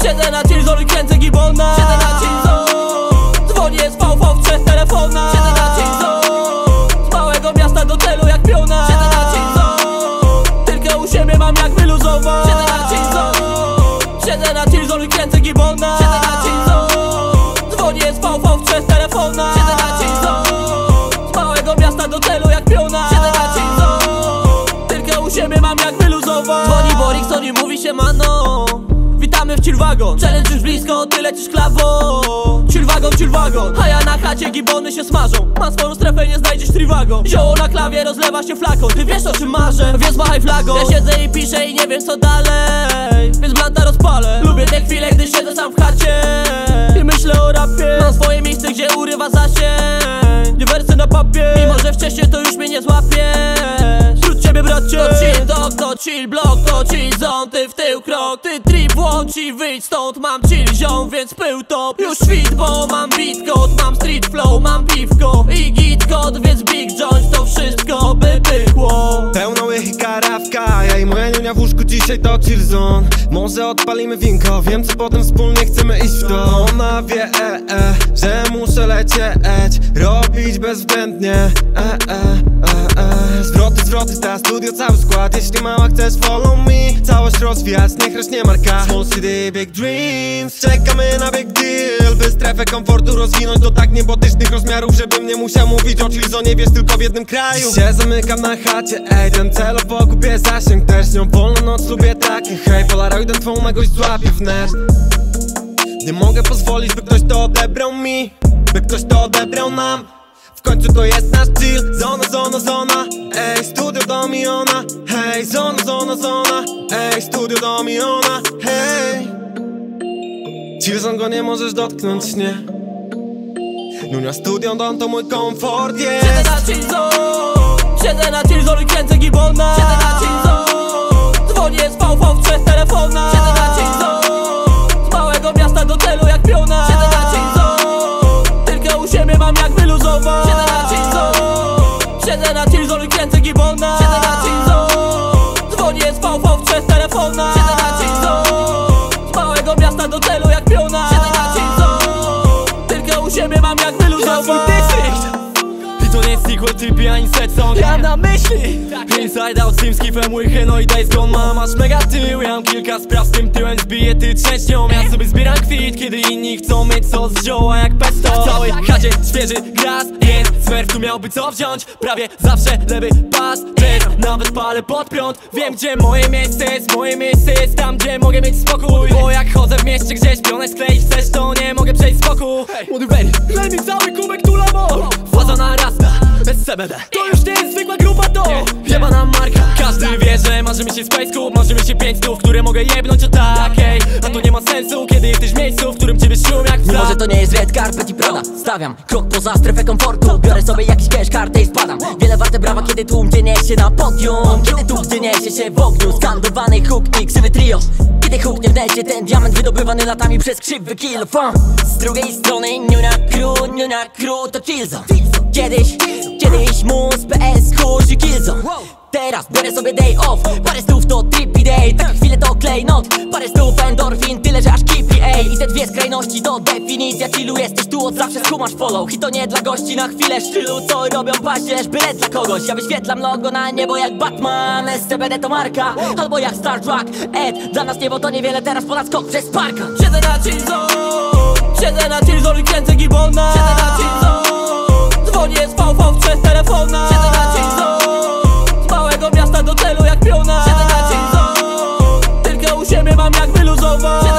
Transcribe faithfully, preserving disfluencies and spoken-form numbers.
Siedzę na chillzone i kręcę gibona. Siedzę na chillzone, dzwonię z V V przez telefona. Siedzę na chillzone, z małego miasta do celu jak piona. Siedzę na chillzone, tylko u siebie mam jak wyluzować. Siedzę na chillzone, siedzę na chillzone i kręcę gibona. Siedzę na chillzone, dzwonię z V V przez telefona. Siedzę na chillzone, z małego miasta do celu jak piona. Siedzę na chillzone, tylko u siebie mam jak wyluzować. Dzwoni Borik, co nie mówi się mano. Witamy w Chillwagon, challenge już blisko, ty lecisz klawo. Chillwagon, Chillwagon, a ja na chacie gibony się smażą. Mam swoją strefę, nie znajdziesz triwagon. Zioło na klawie, rozlewa się flakon. Ty wiesz o czym marzę, więc machaj flagą. Ja siedzę i piszę i nie wiem co dalej, więc blanta rozpalę. Lubię te chwile, gdy siedzę sam w chacie i myślę o rapie. Mam swoje miejsce, gdzie urywa zasięg, nie wersy na papier. Mimo że wcześniej to już mnie nie złapie. Wśród ciebie bracie, to chill dog, to chill block, to chill zone. Ty w tył krok, ty trip włącz i wyjdź stąd. Mam chill ziom, więc pył top już świt, bo mam beat code, mam street flow, mam piwko i git code, więc big joint to wszystko by pykło. Pełno łychy karawka, ja i moja niunia w łóżku, dzisiaj to chillzone. Może odpalimy winko, wiem co potem wspólnie chcemy iść w to. Ona wie, e, e, że muszę lecieć, robić bezwzględnie, e, e, e, e. Zwroty, zwroty, ta studio cały skład. Jeśli mała chcesz follow me, całość rozwijać, niech rośnie marka. Small city, big dreams, czekamy na big deal, by strefę komfortu rozwinąć do tak niebotycznych rozmiarów, żebym nie musiał mówić o chillzonie, wiesz, tylko w jednym kraju. Się zamykam na chacie, ej, ten celowo kupię zasięg, też nią wolną noc lubię taki. Hej, polaroidem twą nagość złapię wnet. Nie mogę pozwolić, by ktoś to odebrał mi, by ktoś to odebrał nam. W końcu to jest nasz chill, zona, zona, zona. Ej, studio do mi ona. Hej, zona, zona, zona. Ej, studio do mi ona. Hej, chillzone go nie możesz dotknąć, nie. Nunia studio dom to mój komfort, yeah. Siedzę na chillzone, siedzę na chillzone i kręcę gibona. Siedzę na chillzone, dzwonię z V V przez telefona. Siedzę na chillzone, z małego miasta do celu jak piona. Siedzę na chillzone, tylko u siebie mam jak wyluzować. Siedzę na chillzone, siedzę na chillzone i kręcę gibona. Siedzę na chillzone, dzwonię z V V przez telefona. Siedzę na chillzone, z małego miasta do celu jak piona. Siedzę na chillzone, tylko u siebie mam jak wyluzować. I to nie jest sequel, typy ani set song. Ja na myśli Inside out, Sim, Skiffem, łychę, no i Days Gone. Mam aż mega tył, ja mam kilka spraw z tym tyłem. Zbiję ty trzęśnią, ja sobie zbieram kwit, kiedy inni chcą mieć sos z zioła jak pesto. W całej chacie świeży gras, więc smerf tu miałby co wziąć. Prawie zawsze lewy pas, jazz, nawet palę pod prąd. Wiem gdzie moje miejsce jest, moje miejsce jest tam gdzie mogę mieć spokój. Bo jak chodzę w mieście gdzieś pionę skleić chcesz, to nie mogę przejść z boku. Hey, młody Benny, lej mi cały kubek tu lamor. Faza na rasta, bez C B D. To już nie jest zwykła grupa, to jebana marka. Każdy wie, że marzy mi się Space Cup, marzy mi się pięć stów, które mogę jebnąć o tak, ej. A to nie ma sensu, kiedy jesteś w miejscu, w którym ciebie szum jak psa. Może to nie jest red carpet i Prada. Stawiam krok poza strefę komfortu, biorę sobie jakiś cash, kartę i spadam. Wiele warte brawa, kiedy tłum dzienie się na podium, kiedy tłum dzienie się w ogniu. Skandowany hook i krzywy trio, kiedy huknie w necie ten diament wydobywany latami przez krzywy kill. Z drugiej strony Nunia Crew, Nunia Crew to chillzone. Kiedyś, kiedyś mus, P S, kurz i killzone. Teraz biorę sobie day off, parę stów to trippy day. Takie chwile to klejnot, parę stów endorfin, tyle że aż kipi, ej. I te dwie skrajności to definicja chillu. Jesteś tu od zawsze, skumasz follow. I to nie dla gości na chwilę szczylu, co robią paździerz, byle dla kogoś. Ja wyświetlam logo na niebo jak Batman, S C B D to marka, albo jak Star Trek, Ed. Dla nas niebo to niewiele, teraz ponad skok przez parka. Siedzę na chillzone, siedzę na chillzone i kręcę gibona. Siedzę na chillzone, dzwonię z V V przez telefona. Siedzę na chillzone, z małego miasta do celu jak piona. Siedzę na chillzone, tylko u siebie mam jak wyluzować.